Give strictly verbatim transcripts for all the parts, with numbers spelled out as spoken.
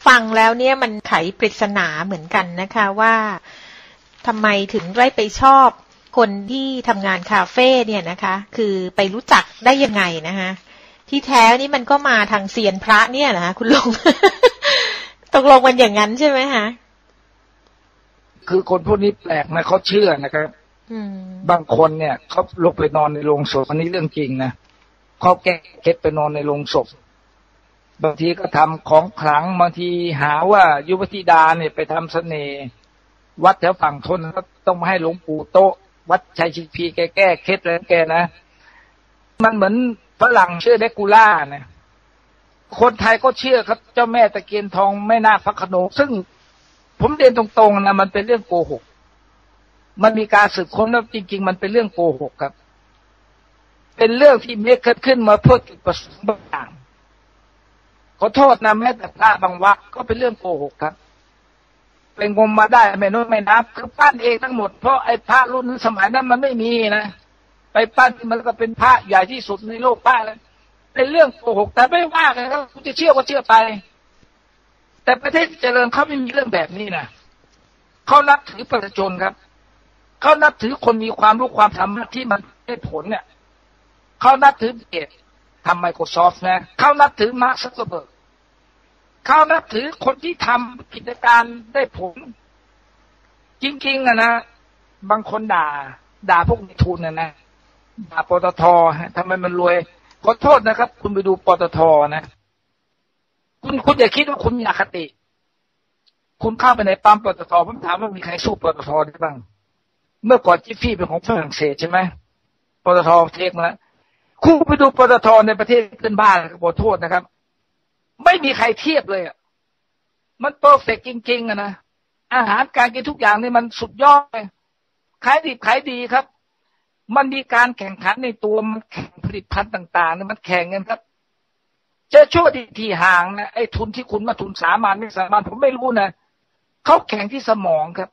ฟังแล้วเนี่ยมันไขปริศนาเหมือนกันนะคะว่าทำไมถึงได้ไปชอบคนที่ทำงานคาเฟ่เนี่ยนะคะคือไปรู้จักได้ยังไงนะคะที่แท้นี่มันก็มาทางเซียนพระเนี่ยนะคะคุณลุง ตกลงกันอย่างนั้นใช่ไหมคะคือคนพวกนี้แปลกนะเขาเชื่อนะครับบางคนเนี่ยเขาลงไปนอนในโรงศพอันนี้เรื่องจริงนะเขาแก้เคล็ดไปนอนในโรงศพบางทีก็ทำของขลังบางทีหาว่ายุวธิดาเนี่ยไปทำเสน่ห์วัดแถวฝั่งทนก็ต้องมาให้หลวงปู่โตวัดชัยชิพีแกแก้เคล็ดแล้วแกนะมันเหมือนฝรั่งเชื่อเดกูล่านะคนไทยก็เชื่อครับเจ้าแม่ตะเคียนทองแม่นาคพระโขนงซึ่งผมเรียนตรงๆนะมันเป็นเรื่องโกหกมันมีการสืบค้นแล้วจริงๆมันเป็นเรื่องโกหกครับเป็นเรื่องที่เมคขึ้นมาเพื่อจุดประสงค์บางอย่างขอโทษนะแม้แต่พระบางวัดก็เป็นเรื่องโกหกครับเป็นงมมาได้แม่น้อยแม่นับคือปั้นเองทั้งหมดเพราะไอ้พระรุ่นสมัยนั้นมันไม่มีนะไปปั้นมันก็เป็นพระใหญ่ที่สุดในโลกป้าเลยเป็นเรื่องโกหกแต่ไม่ว่ากันครับคุณจะเชื่อก็เชื่อไปแต่ประเทศเจริญเขาไม่มีเรื่องแบบนี้นะเขานับถือประชาชนครับเขานับถือคนมีความรู้ความสามารถที่มันได้ผลเนี่ยเขานับถือเกตทำ Microsoft นะเขานับถือมาร์ค ซักเคอร์เบิร์กเขานับถือคนที่ทำกิจการได้ผลจริงๆอะนะบางคนด่าด่าพวกในทุนนะนะด่าปตท.ทำไมมันรวยขอโทษนะครับคุณไปดูปตท.นะคุณคุณอย่าคิดว่าคุณมีอคติคุณเข้าไปในปั๊มปตท.ผมถามว่ามีใครสู้ปตท.ได้บ้างเมื่อก่อนจิฟฟี่เป็นของฝรั่งเศสใช่ไหมปตท.เทคมาแล้วคุณไปดูปตท.ในประเทศเพื่อนบ้านขอโทษนะครับไม่มีใครเทียบเลยอ่ะมันเพอร์เฟกต์จริงๆอะนะอาหารการกินทุกอย่างนี่มันสุดยอดเลยขายดีขายดีครับมันมีการแข่งขันในตัวมันแข่งผลิตภัณฑ์ต่างๆเนี่ยมันแข่งกันครับเจอชั่วที่ที่ห่างนะไอ้ทุนที่คุณมาทุนสามัญไม่สามัญผมไม่รู้นะเขาแข่งที่สมองครับ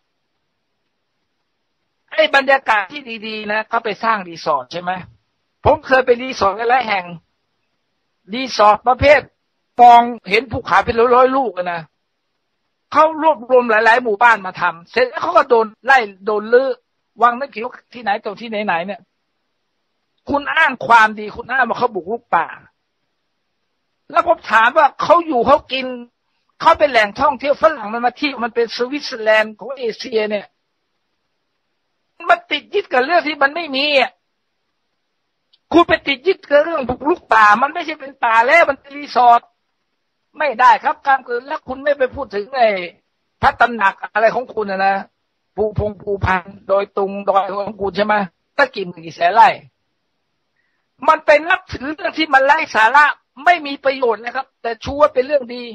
ไอ้บรรยากาศที่ดีๆนะเขาไปสร้างรีสอร์ทใช่ไหมผมเคยไปรีสอร์ทหลายแห่งรีสอร์ทประเภทมองเห็นภูเขาเป็นร้อยๆลูกนะเขารวบรวมหลายๆหมู่บ้านมาทำเสร็จแล้วเขาก็โดนไล่โดนลื้อวางนักเขียวที่ไหนตรงที่ไหนๆเนี่ยคุณอ้างความดีคุณอ้างว่าเขาบุกรุกป่าแล้วผมถามว่าเขาอยู่เขากินเขาเป็นแหล่งท่องเที่ยวฝรั่งมันมาเที่ยวมันเป็นสวิตเซอร์แลนด์ของเอเชียเนี่ยมันติดยึดกับเรื่องที่มันไม่มีอ่ะคุณไปติดยึดกับเรื่องบุกรุกป่ามันไม่ใช่เป็นป่าแล้วมันเป็นรีสอร์ทไม่ได้ครับการเกิดแล้วคุณไม่ไปพูดถึงไอ้พระตำหนักอะไรของคุณนะนะภูพงภูพันโดยตรงดอยของคุณใช่ไหมตะกี่หมื่นกี่แสนไร่มันเป็นนับถือเรื่องที่มันไร้สาระไม่มีประโยชน์นะครับแต่ชูว่าเป็นเรื่องดี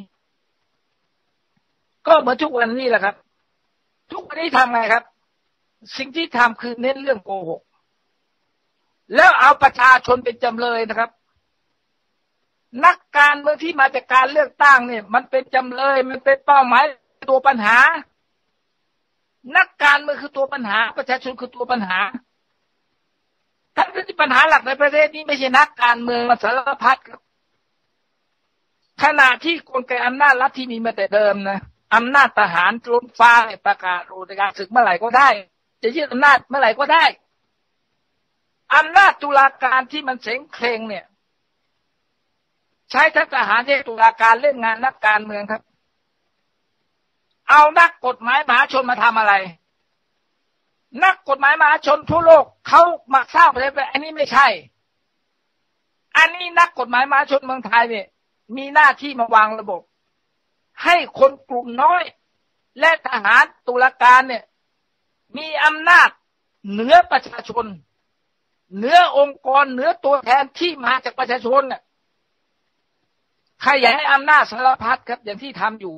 ก็เหมือนทุกวันนี้แหละครับทุกวันนี้ทำไงครับสิ่งที่ทำคือเน้นเรื่องโกหกแล้วเอาประชาชนเป็นจำเลยนะครับนักการเมืองที่มาจากการเลือกตั้งเนี่ยมันเป็นจำเลยมันเป็นเป้าหมายตัวปัญหานักการเมืองคือตัวปัญหาประชาชนคือตัวปัญหาทั้งที่ปัญหาหลักในประเทศนี้ไม่ใช่นักการเมืองมาสารพัดครับขณะที่กลไกอำนาจรัฐที่มีมาแต่เดิมนะอำนาจทหารล้นฟ้าประกาศโอการศึกเมื่อไหร่ก็ได้จะยึดอำนาจเมื่อไหร่ก็ได้อำนาจตุลาการที่มันเสงเคร่งเนี่ยใช้ทั้งทหารและตุลาการเล่นงานนักการเมืองครับเอานักกฎหมายมหาชนมาทำอะไรนักกฎหมายมหาชนทั่วโลกเขามาสร้างประเทศอันนี้ไม่ใช่อันนี้นักกฎหมายมหาชนเมืองไทยเนี่ยมีหน้าที่มาวางระบบให้คนกลุ่มน้อยและทหารตุลาการเนี่ยมีอำนาจเหนือประชาชนเหนือองค์กรเหนือตัวแทนที่มาจากประชาชนน่ะใครอยากให้อำนาจสารพัดครับอย่างที่ทำอยู่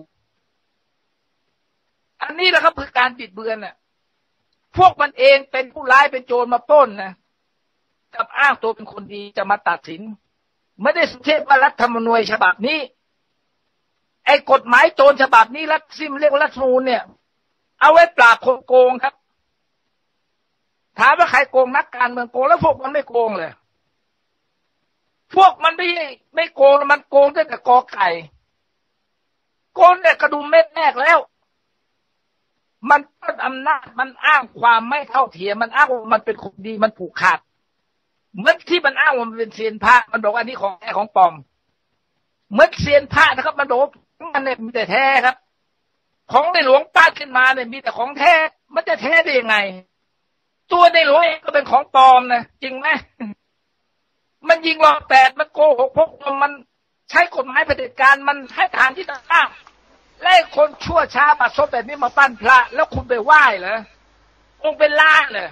อันนี้แหละครับคือการบิดเบือนน่ะพวกมันเองเป็นผู้ร้ายเป็นโจรมาปล้นนะกับอ้างตัวเป็นคนดีจะมาตัดสินไม่ได้สุเทพว่ารัฐธรรมนูญฉบับนี้ไอ้กฎหมายโจรฉบับนี้รัฐซิมเรียกว่ารัฐธรรมนูญเนี่ยเอาไว้ปราบคนโกงครับถามว่าใครโกงนักการเมืองโกงแล้วพวกมันไม่โกงเลยพวกมันไม่ไม่โกงมันโกงตั้งแต่กอไก่โกนเนี่ยกระดุมเม็ดแรกแล้วมันต้นอำนาจมันอ้างความไม่เท่าเทียมมันอ้างว่ามันเป็นคนดีมันผูกขาดเหมือนที่มันอ้างว่ามันเป็นเซียนพระมันบอกอันนี้ของแท้ของปลอมเหมือนเซียนพระนะครับมันบอกมันเนี่ยมีแต่แท้ครับของในหลวงป้าขึ้นมาเนี่ยมีแต่ของแท้มันจะแท้ได้ยังไงตัวในหลวงเองก็เป็นของปลอมนะจริงไหมมันยิงรอแปดมันโกหกพกมันใช้กฎหมายเผด็จการมันให้ทานที่ต่างๆและคนชั่วช้าบัดซบแบบนี้มาปั้นพระแล้วคุณไปไหว้เหรอองค์เป็นล้านเลย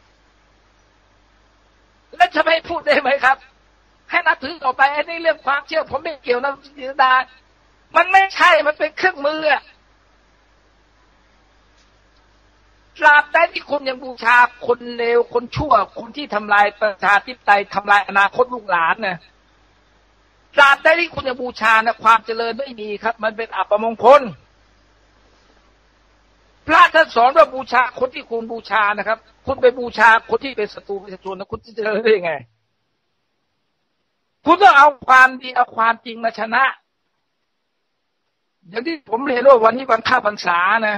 แล้วจะไม่พูดได้ไหมครับให้นับถือต่อไปไอ้นี่เรื่องความเชื่อผมไม่เกี่ยวนะจิตดามันไม่ใช่มันเป็นเครื่องมืออะตราบใดที่คุณยังบูชาคนเลวคนชั่วคนที่ทำลายประชาธิปไตยทำลายอนาคตลูกหลานเนี่ยตราบใดที่คุณยังบูชานะความเจริญไม่มีครับมันเป็นอัปมงคลพระท่านสอนว่าบูชาคนที่คุณบูชานะครับคุณไปบูชาคนที่เป็นศัตรูประชาชนนะคุณจะเจริญได้ยังไงคุณต้องเอาความดีเอาความจริงมาชนะอย่างที่ผมเรียนว่าวันนี้วันเข้าพรรษานะ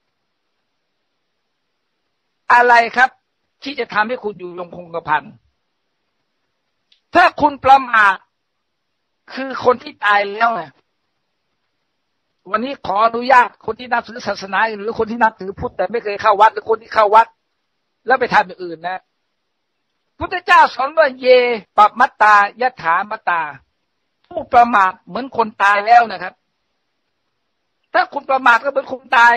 อะไรครับที่จะทำให้คุณอยู่ยงคงกระพันถ้าคุณประมาทคือคนที่ตายแล้วเนี่ยวันนี้ขออนุญาตคนที่นับถือศาสนาหรือคนที่นับถือพุทธแต่ไม่เคยเข้าวัดหรือคนที่เข้าวัดแล้วไปทำอย่างอื่นนะพุทธเจ้าสอนว่าเยปัปมัตตายถามัตตาผู้ประมาทเหมือนคนตายแล้วนะครับถ้าคุณประมาทก็เหมือนคนตาย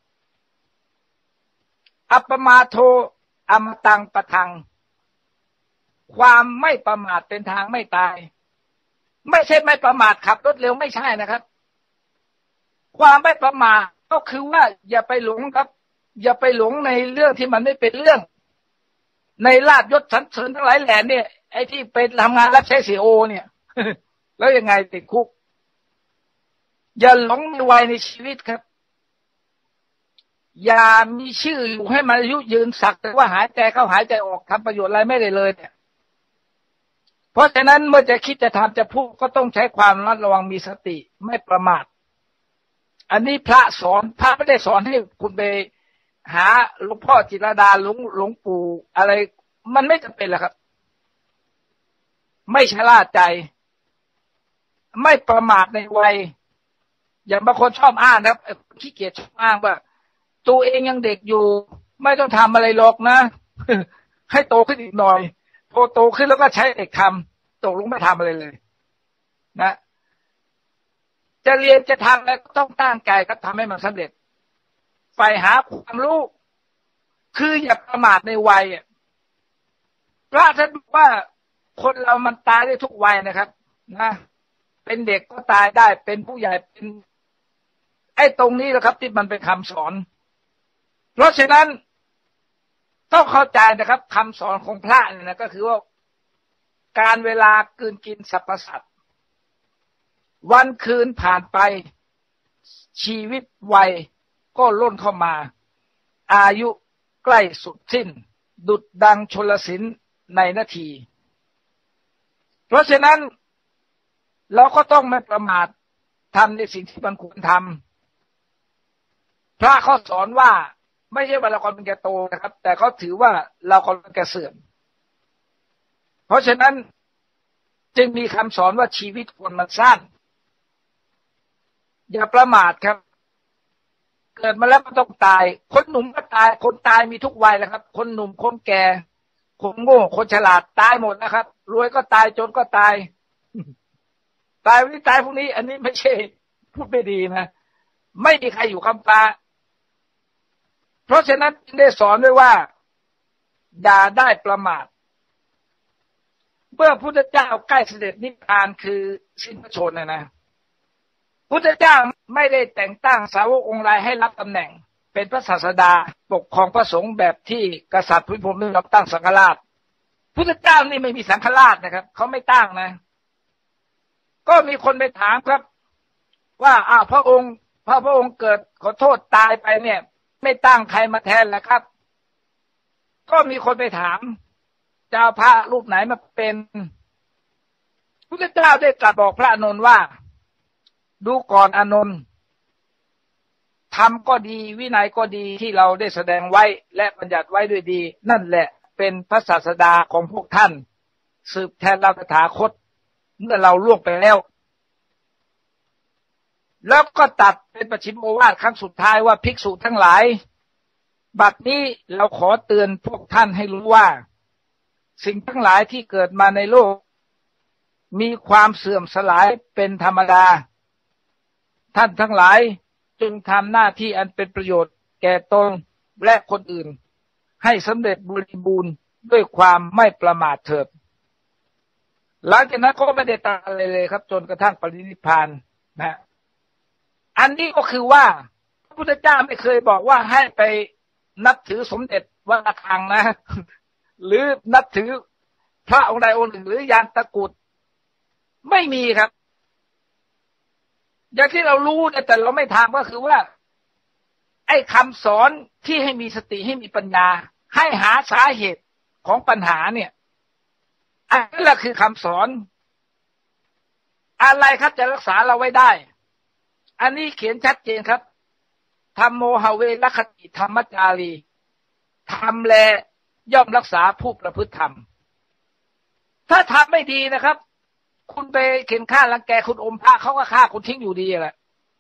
อัปมาโทอมตังปะทังความไม่ประมาทเป็นทางไม่ตายไม่ใช่ไม่ประมาทขับรถเร็วไม่ใช่นะครับความไม่ประมาทก็คือว่าอย่าไปหลงครับอย่าไปหลงในเรื่องที่มันไม่เป็นเรื่องในลาภยศสรรเสริญทั้งหลายแหล่เนี่ยไอ้ที่เป็นทำงานรับใช้เสียโอเนี่ยแล้วยังไงติดคุกอย่าหลงในวัยในชีวิตครับอย่ามีชื่ออยู่ให้มันอายุยืนสักแต่ว่าหายใจเข้าหายใจออกทำประโยชน์อะไรไม่ได้เลยเนี่ยเพราะฉะนั้นเมื่อจะคิดจะทำจะพูดก็ต้องใช้ความระมัดระวังมีสติไม่ประมาทอันนี้พระสอนพระไม่ได้สอนให้คุณไปหาหลวงพ่อจิตรดาหลวงหลวงปู่อะไรมันไม่จำเป็นหรอกครับไม่ชะล่าใจไม่ประมาทในวัยอย่างบางคนชอบอ้างนะครับขี้เกียจชอบอ้างว่าตัวเองยังเด็กอยู่ไม่ต้องทำอะไรหรอกนะให้โตขึ้นอีกหน่อยพอโตขึ้นแล้วก็ใช้เด็กทำตกลงไม่ทำอะไรเลยนะจะเรียนจะทำอะไรก็ต้องตั้งใจก็ทำให้มันสำเร็จไปหาความรู้คืออย่าประมาทในวัยพระท่านบอกว่าคนเรามันตายได้ทุกวัยนะครับนะเป็นเด็กก็ตายได้เป็นผู้ใหญ่เป็นไอ้ตรงนี้แหละครับที่มันเป็นคำสอนเพราะฉะนั้นต้องเข้าใจนะครับคำสอนของพระเนี่ยนะก็คือว่าการเวลากลืนกินสรรพสัตว์วันคืนผ่านไปชีวิตวัยก็ล่นเข้ามาอายุใกล้สุดสิ้นดุจดังชลศิลป์ในนาทีเพราะฉะนั้นเราก็ต้องไม่ประมาททำในสิ่งที่มันควรทำพระเขาสอนว่าไม่ใช่ว่าเรากำลังจะโตนะครับแต่เขาถือว่าเรากำลังจะเสื่อมเพราะฉะนั้นจึงมีคำสอนว่าชีวิตคนมันสั้นอย่าประมาทครับเกิดมาแล้วก็ต้องตายคนหนุ่มก็ตายคนตายมีทุกวัยแหละครับคนหนุ่มคนแก่คนโง่คนฉลาดตายหมดนะครับรวยก็ตายจนก็ตายตายวันนี้ตายพรุ่งนี้อันนี้ไม่ใช่พูดไม่ดีนะไม่มีใครอยู่คำฟ้าเพราะฉะนั้นได้สอนไว้ว่าอย่าได้ประมาทเมื่อพุทธเจ้าใกล้เสด็จนิพพานคือสิ้นพระชนม์นะนะพุทธเจ้าไม่ได้แต่งตั้งสาวกองค์ใดให้รับตำแหน่งเป็นพระศาสดาปกครองพระสงฆ์แบบที่กษัตริย์พุทธพรหมได้รับตั้งสังฆราชพุทธเจ้านี่ไม่มีสังฆราชนะครับเขาไม่ตั้งนะก็มีคนไปถามครับว่าอ้าวพระองค์พระพระองค์เกิดขอโทษตายไปเนี่ยไม่ตั้งใครมาแทนล่ะครับก็มีคนไปถามจะเอาพระรูปไหนมาเป็นพุทธเจ้าได้ตรัสบอกพระอานนท์ว่าดูก่อนอานนท์ธรรมก็ดีวินัยก็ดีที่เราได้แสดงไว้และบัญญัติไว้ด้วยดีนั่นแหละเป็นพระศาสดาของพวกท่านสืบแทนเราตถาคตเมื่อเราล่วงไปแล้วแล้วก็ตัดเป็นปัจฉิมโอวาทครั้งสุดท้ายว่าภิกษุทั้งหลายบัดนี้เราขอเตือนพวกท่านให้รู้ว่าสิ่งทั้งหลายที่เกิดมาในโลกมีความเสื่อมสลายเป็นธรรมดาท่านทั้งหลายจึงทำหน้าที่อันเป็นประโยชน์แก่ตนและคนอื่นให้สำเร็จบริบูรณ์ด้วยความไม่ประมาทเถิดหลังจากนั้นก็ไม่ได้ตรัสอะไรเลยครับจนกระทั่งปรินิพพานนะอันนี้ก็คือว่าพระพุทธเจ้าไม่เคยบอกว่าให้ไปนับถือสมเด็จวัดระฆังนะหรือนับถือพระองค์ใดองค์หนึ่งหรือยานตะกรุดไม่มีครับอย่างที่เรารู้เนี่ยแต่เราไม่ทำก็คือว่าไอ้คำสอนที่ให้มีสติให้มีปัญญาให้หาสาเหตุของปัญหาเนี่ยอันนี้แหละคือคำสอนอะไรครับจะรักษาเราไว้ได้อันนี้เขียนชัดเจนครับธัมโมหเวรคติธรรมจารีทำแลย่อมรักษาผู้ประพฤติธรรมถ้าทำไม่ดีนะครับคุณไปเข็นฆ่ารังแกคุณอมพระเขาก็ฆ่าคุณทิ้งอยู่ดีแหละ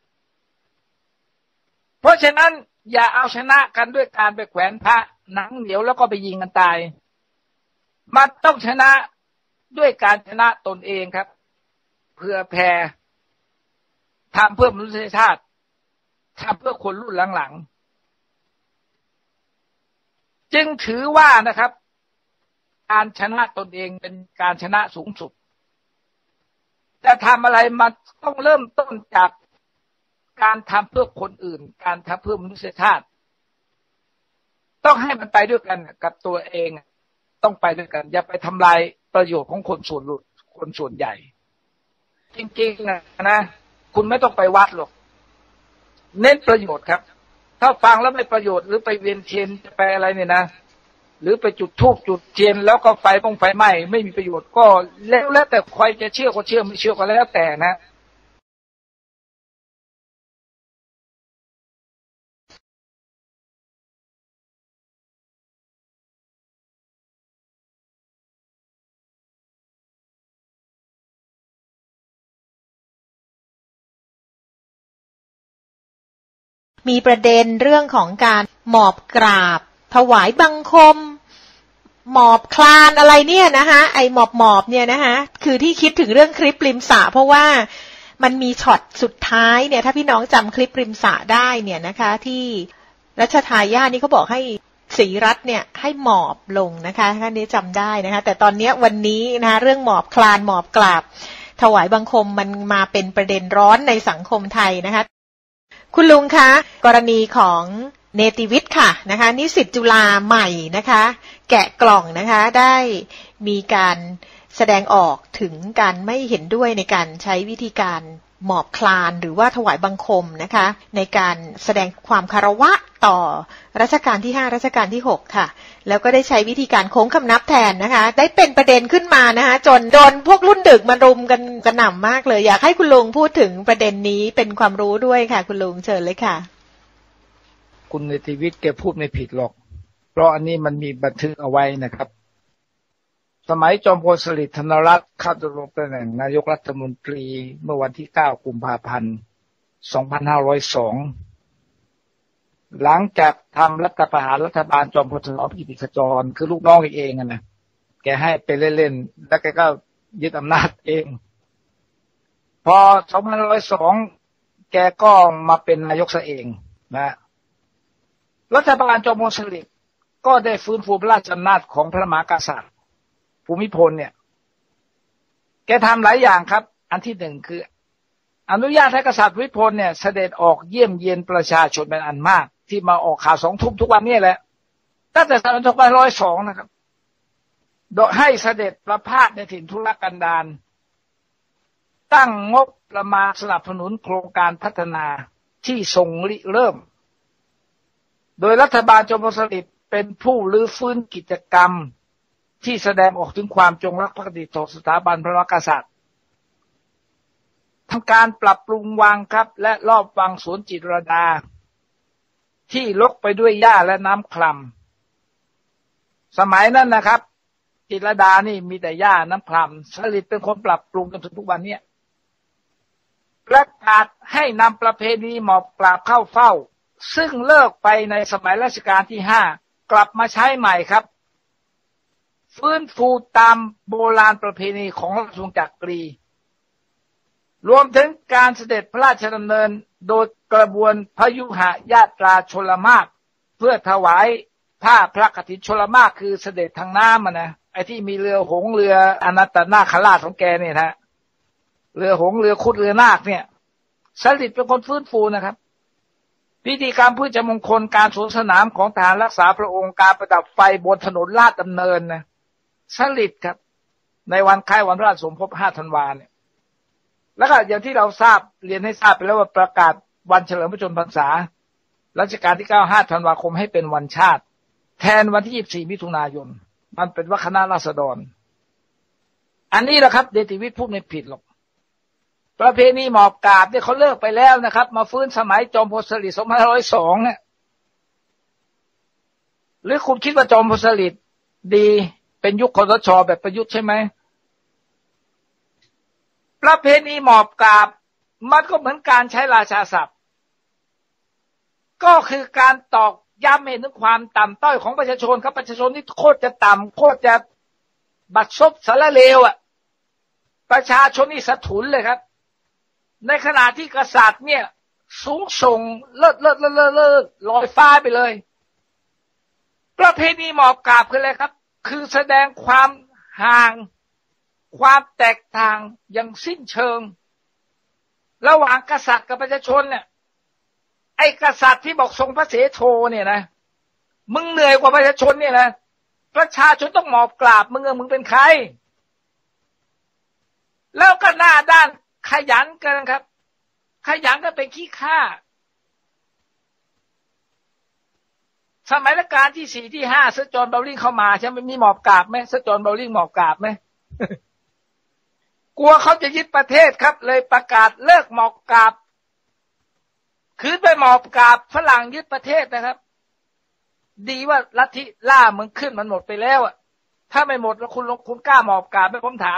เพราะฉะนั้นอย่าเอาชนะกันด้วยการไปแขวนพระหนังเหนียวแล้วก็ไปยิงกันตายมันต้องชนะด้วยการชนะตนเองครับเพื่อแผ่ทำเพื่อมนุษยชาติทำเพื่อคนรุ่นหลังๆจึงถือว่านะครับการชนะตนเองเป็นการชนะสูงสุดจะทำอะไรมันต้องเริ่มต้นจากการทำเพื่อคนอื่นการทำเพื่อมนุษยชาติต้องให้มันไปด้วยกันกับตัวเองต้องไปด้วยกันอย่าไปทำลายประโยชน์ของคนส่วนคนส่วนใหญ่จริงๆนะนะคุณไม่ต้องไปวัดหรอกเน้นประโยชน์ครับถ้าฟังแล้วไม่ประโยชน์หรือไปเวียนเทียนจะไปอะไรเนี่ยนะหรือไปจุดธูปจุดเทียนแล้วก็ไฟปงไฟไหม้ไม่มีประโยชน์ก็แล้วแล้วแต่ใครจะเชื่อก็เชื่อไม่เชื่อก็แล้วแต่นะมีประเด็นเรื่องของการหมอบกราบถวายบังคมหมอบคลานอะไรเนี่ยนะคะไอหมอบหมอบเนี่ยนะคะคือที่คิดถึงเรื่องคลิปริมสระเพราะว่ามันมีช็อตสุดท้ายเนี่ยถ้าพี่น้องจำคลิปริมสระได้เนี่ยนะคะที่รัชทายาทนี่เขาบอกให้ศรีรัตน์เนี่ยให้หมอบลงนะคะท่านนี้จำได้นะคะแต่ตอนนี้วันนี้นะคะเรื่องหมอบคลานหมอบกราบถวายบังคมมันมาเป็นประเด็นร้อนในสังคมไทยนะคะคุณลุงคะกรณีของเนติวิทย์ค่ะนะคะนิสิตจุฬาใหม่นะคะแกะกล่องนะคะได้มีการแสดงออกถึงการไม่เห็นด้วยในการใช้วิธีการหมอบคลานหรือว่าถวายบังคมนะคะในการแสดงความคารวะต่อรัชกาลที่ห้ารัชกาลที่หกค่ะแล้วก็ได้ใช้วิธีการโค้งคำนับแทนนะคะได้เป็นประเด็นขึ้นมานะคะจนโดนพวกรุ่นดึกมารุมกันกระหน่ำมากเลยอยากให้คุณลุงพูดถึงประเด็นนี้เป็นความรู้ด้วยค่ะคุณลุงเชิญเลยค่ะคุณเนติวิทย์แกพูดไม่ผิดหรอกเพราะอันนี้มันมีบันทึกเอาไว้นะครับสมัยจอมพลสฤษดิ์ธนรัตน์เข้าดำรงตำแหน่งนายกรัฐมนตรีเมื่อวันที่เก้ากุมภาพันธ์สองพันห้าร้อยสองหลังจากทำรัฐประหารรัฐบาลจอมพลถนอมกิติขจรคือลูกน้องเองอ่ะนะแกให้ไปเล่นๆแล้วแกก็ยึดอำนาจเองพอสองพันห้าร้อยสองแกก็มาเป็นนายกซะเองนะรัฐบาลจอมพลสฤษดิ์ก็ได้ฟื้นฟูพระราชอำนาจของพระมหากษัตริย์ภูมิพลเนี่ยแกทำหลายอย่างครับอันที่หนึ่งคืออนุญาตให้กษัตริย์ภูมิพลเนี่ยเสด็จออกเยี่ยมเยียนประชาชนเป็นอันมากที่มาออกข่าวสองทุ่มทุกวันนี้แหละตั้งแต่สองพันห้าร้อยสองนะครับโดยให้เสด็จประพาสในถิ่นทุรกันดารตั้งงบประมาณสนับสนุนโครงการพัฒนาที่ทรงริเริ่มโดยรัฐบาลจอมพลสฤษดิ์เป็นผู้รื้อฟื้นกิจกรรมที่แสดงออกถึงความจงรักภักดีต่อสถาบันพระมหากษัตริย์ทำการปรับปรุงวังครับและรอบวังสวนจิตรลดาที่รกไปด้วยหญ้าและน้ำคลำสมัยนั้นนะครับจิตรลดานี่มีแต่หญ้าน้ำคลำสฤษดิ์เป็นคนปรับปรุงจนถึงทุกวันนี้ประกาศให้นำประเพณีหมอบกราบเข้าเฝ้าซึ่งเลิกไปในสมัยรัชกาลที่ห้ากลับมาใช้ใหม่ครับฟื้นฟูตามโบราณประเพณีของราชวงศ์จักรีรวมถึงการเสด็จพระราชดำเนินโดยกระบวนพยุหญาตราชลมารเพื่อถวายผ้าพระกฐินชลมารคือเสด็จทางน้ำนะไอ้ที่มีเรือหงส์เรืออนันตนาคราชของแกเนี่ยนะเรือหงส์เรือคุดเรือนาคเนี่ยสฤษดิ์เป็นคนฟื้นฟูนะครับพิธีกรรมพืชมงคลการสวนสนามของทหารรักษาพระองค์การประดับไฟบนถนนลาดดำเนินนะสฤษดิ์ครับในวันคล้ายวันราชสมภพห้าธันวาเนี่ยแล้วก็อย่างที่เราทราบเรียนให้ทราบไปแล้วว่าประกาศวันเฉลิมพระชนมพรรษารัชกาลที่เก้า ห้าธันวาคมให้เป็นวันชาติแทนวันที่ยี่สิบสี่มิถุนายนมันเป็นว่าคณะราษฎรอันนี้แหละครับเดชติวิทย์พูดไม่ผิดหรอกประเพณีหมอบกราบเนี่ยเขาเลิกไปแล้วนะครับมาฟื้นสมัยจอมพลสฤษดิ์สองพันห้าร้อยสองเนี่ยหรือคุณคิดว่าจอมพลสฤษดิ์ดีเป็นยุคคสช.แบบประยุทธ์ใช่ไหมประเพณีหมอบกราบมันก็เหมือนการใช้ราชาศัพท์ก็คือการตอกย้ำให้ถึงความต่ำต้อยของประชาชนครับประชาชนนี่โคตรจะต่ำโคตรจะบัดซบสารเลวอ่ะประชาชนนี่สะทุนเลยครับในขณะที่กษัตริย์เนี่ยสูงส่งเลิศเลิศเลิศเลิศเลิศลอยฟ้าไปเลยประเพณีหมอบกราบคืออะไรครับคือแสดงความห่างความแตกต่างอย่างสิ้นเชิงระหว่างกษัตริย์กับประชาชนเนี่ยไอ้กษัตริย์ที่บอกทรงพระเสโทเนี่ยนะมึงเหนื่อยกว่าประชาชนเนี่ยนะประชาชนต้องหมอบกราบมึงเออมึงเป็นใครแล้วก็หน้าด้านขยันกันครับขยันก็เป็นขี้ข้าสมัยรัชกาลที่สี่ที่ห้าเซอร์จอห์นเบลลิงเข้ามาใช่ไหมมีหมอบกราบไหมเซอร์จอห์นเบลลิงหมอบกราบไหม กลัวเขาจะยึดประเทศครับเลยประกาศเลิกหมอบกราบคือไปหมอบกราบฝรั่งยึดประเทศนะครับดีว่าลัทธิล่ามึงขึ้นมันหมดไปแล้วอ่ะถ้าไม่หมดแล้วคุณคุณกล้าหมอบกราบไหมผมถาม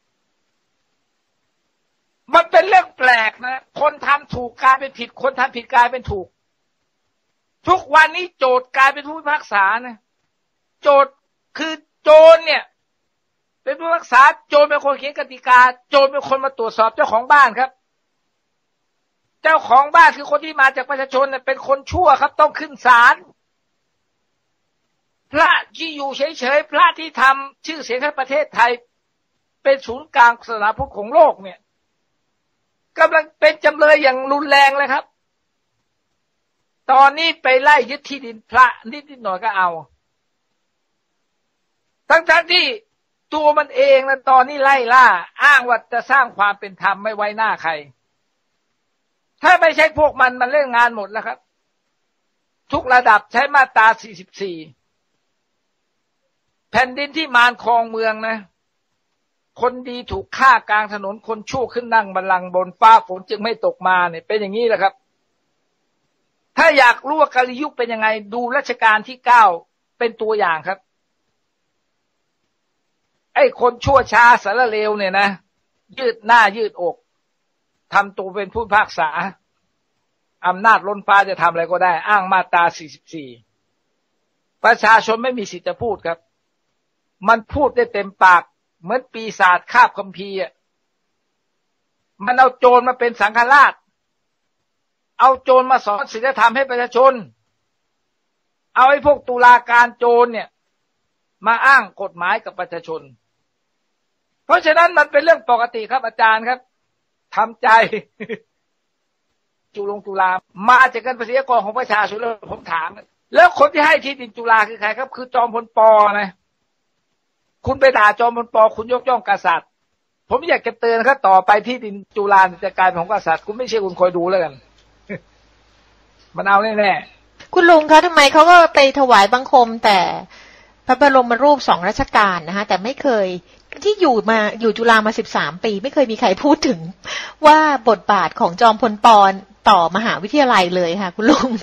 มันเป็นเรื่องแปลกนะคนทำถูกกลายเป็นผิดคนทำผิดกลายเป็นถูกทุกวันนี้โจทย์กลายเป็นผู้พิพากษานะโจทย์คือโจรเนี่ยเป็นผู้พิพากษาโจรเป็นคนเขียนกติกาโจรเป็นคนมาตรวจสอบเจ้าของบ้านครับเจ้าของบ้านคือคนที่มาจากประชาชนเนี่ยเป็นคนชั่วครับต้องขึ้นศาลพระที่อยู่เฉยๆพระที่ทำชื่อเสียงให้ประเทศไทยเป็นศูนย์กลางศาสนาพุทธของโลกเนี่ยกำลังเป็นจำเลยอย่างรุนแรงเลยครับตอนนี้ไปไล่ยึดที่ดินพระนิดๆหน่อยก็เอาทั้งๆที่ตัวมันเองนะตอนนี้ไล่ล่าอ้างว่าจะสร้างความเป็นธรรมไม่ไว้หน้าใครถ้าไม่ใช่พวกมันมันเล่นงานหมดแล้วครับทุกระดับใช้มาตราสี่สิบสี่แผ่นดินที่มารครองเมืองนะคนดีถูกฆ่ากลางถนนคนชั่วขึ้นนั่งบัลลังก์บนฟ้าฝนจึงไม่ตกมาเนี่ยเป็นอย่างนี้แหละครับถ้าอยากรู้ว่ากาลยุคเป็นยังไงดูรัชกาลที่เก้าเป็นตัวอย่างครับไอ้คนชั่วช้าสารเลวเนี่ยนะยืดหน้ายืดอกทำตัวเป็นผู้พิพากษาอำนาจล้นฟ้าจะทำอะไรก็ได้อ้างมาตราสี่สิบสี่ประชาชนไม่มีสิทธิ์จะพูดครับมันพูดได้เต็มปากเหมือนปีศาจคาบคัมภีร์มันเอาโจรมาเป็นสังฆราชเอาโจรมาสอนศีลธรรมให้ประชาชนเอาไอ้พวกตุลาการโจรเนี่ยมาอ้างกฎหมายกับประชาชนเพราะฉะนั้นมันเป็นเรื่องปกติครับอาจารย์ครับทำใจ จุลงจุฬามาจากการภาษีกรของประชาชนแล้วผมถามแล้วคนที่ให้ที่ดินจุฬาคือใครครับคือจอมพลป.นะคุณไปด่าจอมพลป.คุณยกย่องกษัตริย์ผมอยากจะเตือนครับต่อไปที่ดินจุฬาจะกลายเป็นของกษัตริย์คุณไม่เชื่อคุณคอยดูแล้วกัน มันเอาแน่ๆคุณลุงคะทำไมเขาก็ไปถวายบังคมแต่พระบรมรูปสองรัชกาลนะคะแต่ไม่เคยที่อยู่มาอยู่จุฬามาสิบสามปีไม่เคยมีใครพูดถึงว่าบทบาทของจอมพลป.ต่อมหาวิทยาลัยเลยค่ะคุณลุง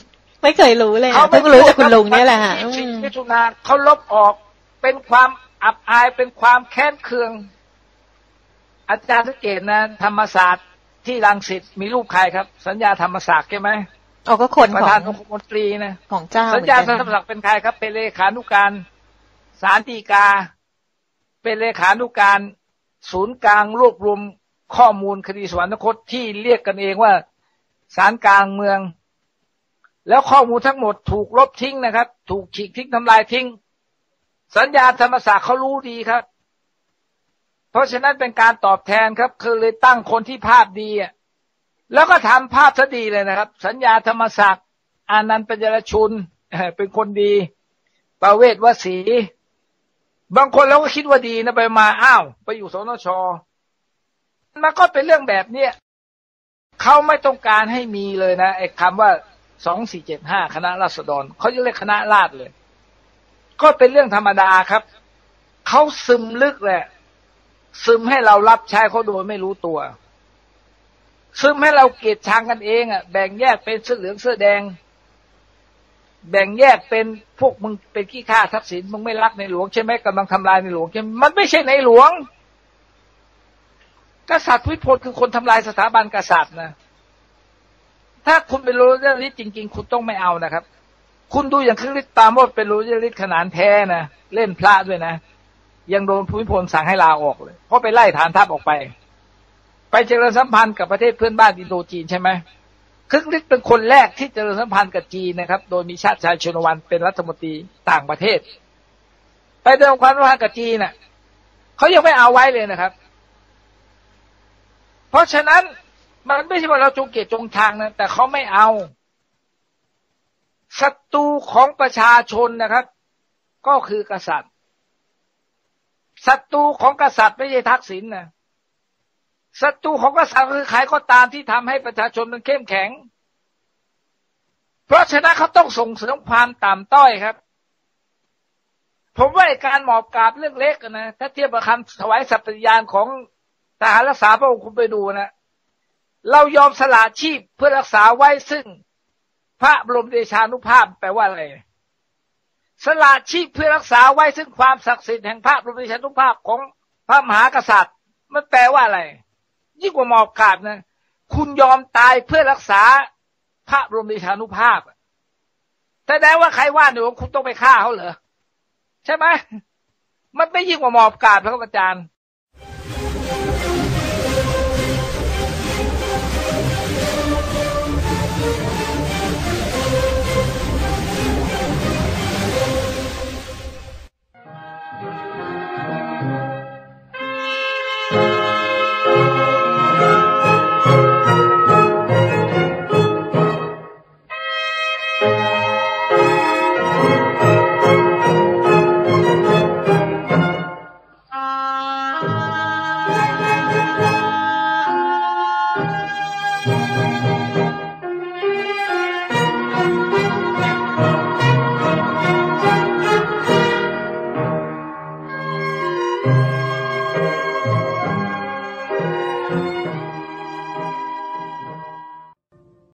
ไม่เคยรู้เลยเพิ่งรู้จากคุณลุงนี่แหละฮะมิถุนาเขาลบออกเป็นความอับอายเป็นความแค้นเคืองอาจารย์สังเกตนะธรรมศาสตร์ที่รังสิตมีรูปใครครับสัญญาธรรมศักดิ์ใช่ไหมเอาก็คนประธานองคมนตรีนะของเจ้าสัญญาธรรมศักดิ์เป็นใครครับเป็นเลขานุการศาลฎีกาเป็นเลขานุการศูนย์กลางรวบรวมข้อมูลคดีสวรรคตที่เรียกกันเองว่าศาลกลางเมืองแล้วข้อมูลทั้งหมดถูกลบทิ้งนะครับถูกฉีกทิ้งทำลายทิ้งสัญญาธรรมศาสตร์เขารู้ดีครับเพราะฉะนั้นเป็นการตอบแทนครับคือเลยตั้งคนที่ภาพดีอ่ะแล้วก็ทำภาพซะดีเลยนะครับสัญญาธรรมศักดิ์อานันต์ปัญญรชุนเป็นคนดีประเวศวสีบางคนเราก็คิดว่าดีนะไปมาอ้าวไปอยู่สนช.มันก็เป็นเรื่องแบบเนี้ยเขาไม่ต้องการให้มีเลยนะไอ้คำว่าสองสี่เจ็ดห้าคณะราษฎรเขาจะเรียกคณะราษฎรเลยก็เป็นเรื่องธรรมดาครับเขาซึมลึกแหละซึมให้เรารับใช้เขาโดยไม่รู้ตัวซึมให้เราเกลียดชังกันเองอ่ะแบ่งแยกเป็นเสื้อเหลืองเสื้อแดงแบ่งแยกเป็นพวกมึงเป็นขี้ข้าทักษิณมึงไม่รักในหลวงใช่ไหมกำลังทำลายในหลวงใช่ไหมมันไม่ใช่ในหลวงกษัตริย์วิพลคือคนทำลายสถาบันกษัตริย์นะถ้าคุณเป็นโรเจอร์ลิสจริงๆคุณต้องไม่เอานะครับคุณดูอย่างคริสตามดเป็นโรเจอร์ลิสขนาดแท้นะเล่นพระด้วยนะยังโดนภูมิพลสั่งให้ลาออกเลยเพราะไปไล่ฐานทัพออกไปไปเจริญสัมพันธ์กับประเทศเพื่อนบ้านอินโดจีนใช่ไหมคริสต์เป็นคนแรกที่เจริญสัมพันธ์กับจีนนะครับโดยมีชาติชายชนวันเป็นรัฐมนตรีต่างประเทศไปเดิมความสัมพันธ์กับจีนน่ะเขายังไม่เอาไว้เลยนะครับเพราะฉะนั้นมันไม่ใช่ว่าเราจงเกลียดจงชังนะแต่เขาไม่เอาศัตรูของประชาชนนะครับก็คือกษัตริย์ศัตรูของกษัตริย์ไม่ใช่ทักษิณนะศัตรูของกษัตริย์คือใครก็ตามที่ทำให้ประชาชนมันเข้มแข็งเพราะฉะนั้นเขาต้องส่งเสริมความต่ำต้อยครับผมว่าการหมอบกราบเรื่องเล็กนะถ้าเทียบกับคำถวายสัตย์ปฏิญาณของทหารรักษาพระองค์คุณไปดูนะเรายอมสละชีพเพื่อรักษาไว้ซึ่งพระบรมเดชานุภาพแปลว่าอะไรสละชีพเพื่อรักษาไว้ซึ่งความศักดิ์สิทธิ์แห่งพระบรมเดชานุภาพของพระมหากษัตริย์มันแปลว่าอะไรยิ่งกว่าหมอบกราบนะคุณยอมตายเพื่อรักษาพระบรมเดชานุภาพแต่แน่ว่าใครว่าหนูคุณต้องไปฆ่าเขาเหรอใช่ไหมมันไม่ยิ่งกว่าหมอบกราบครับอาจารย์